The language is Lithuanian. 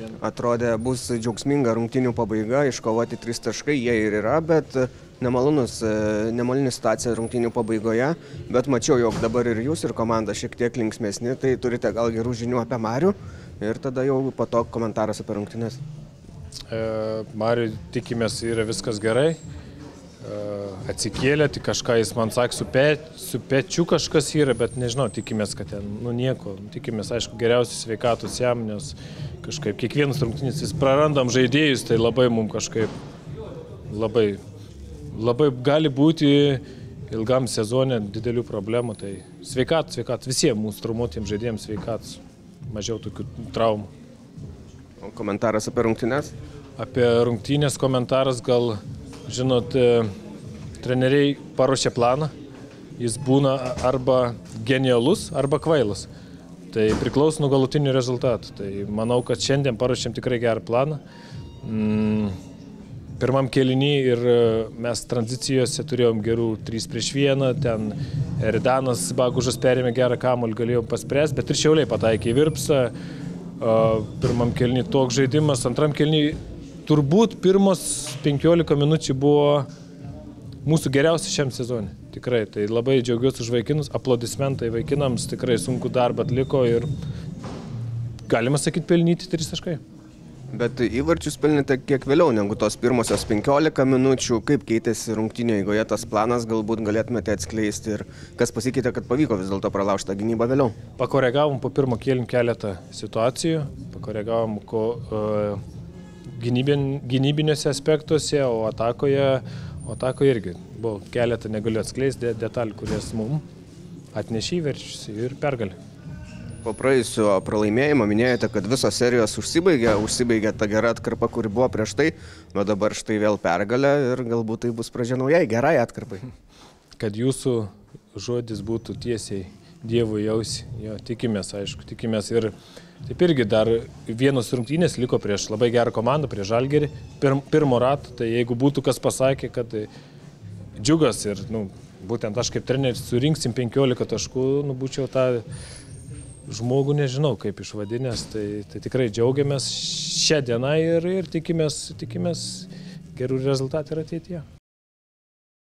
šiandien? Atrodė, bus džiaugsminga rungtynių pabaiga, iškovoti 3 taškai, jie ir yra, bet nemaloni situacija rungtynių pabaigoje, bet mačiau, jog dabar ir jūs, ir komanda šiek tiek linksmesni, tai turite gal gerų žinių apie Marių ir tada jau po to komentaras apie rungtynes. Mariui tikimės yra viskas gerai. Atsikėlė, tik kažką jis man sakė, su pečiu kažkas yra, bet nežinau, tikimės, kad ten, nieko, tikimės, aišku, geriausios sveikatos jam, nes kažkaip kiekvienas rungtynės vis prarandam žaidėjus, tai labai mums kažkaip labai gali būti ilgam sezone didelių problemų, tai sveikatos, visiems mūsų traumuotiems žaidėjams sveikatos, mažiau tokių traumų. O komentaras apie rungtynes? Apie rungtynės komentaras gal, žinot, treneriai paruošia planą, jis būna arba genialus, arba kvailas. Tai priklauso nuo galutinių rezultatų. Tai manau, kad šiandien paruošėm tikrai gerą planą. Pirmam kėliny ir mes tranzicijose turėjom gerų 3-1, ten Eridanas Bagužas perėmė gerą kamuolį, galėjom paspręsti, bet ir Šiauliai pataikė į virpsą. Pirmam kėliny toks žaidimas, antram kėliny turbūt pirmos 15 minučių buvo mūsų geriausi šiam sezonui. Tikrai, tai labai džiaugiuosi už vaikinus, aplodismentai vaikinams, tikrai sunku darbą atliko ir galima sakyti pelnyti 3 taškai. Bet įvarčius pelnėte kiek vėliau negu tos pirmosios 15 minučių, kaip keitėsi rungtynių eigoje tas planas, galbūt galėtumėte atskleisti ir kas pasikeitė, kad pavyko vis dėlto pralaužti tą gynybą vėliau? Pakoregavom po pirmo kėlinio keletą situacijų, pakoregavom gynybinėse aspektuose, o atakoje irgi buvo keletą, negaliu atskleisti detalių, kurias mums atnešė įvarčius ir pergalė. Po praėjusio pralaimėjimo minėjote, kad visos serijos užsibaigė ta gera atkarpa, kuri buvo prieš tai, o dabar štai vėl pergalė ir galbūt tai bus pradžia naujai, gerai atkarpai. Kad jūsų žodis būtų tiesiai Dievui jausi, jo, tikimės, aišku, tikimės ir taip irgi dar vienos rungtynės liko prieš labai gerą komandą, prieš Žalgirį, pirmo rato, tai jeigu būtų kas pasakė, kad džiugas ir, būtent aš kaip treneris surinksim 15 taškų, būčiau tą žmogų nežinau kaip išvadinęs, tai tikrai džiaugiamės šią dieną ir tikimės gerų rezultatų ir ateityje.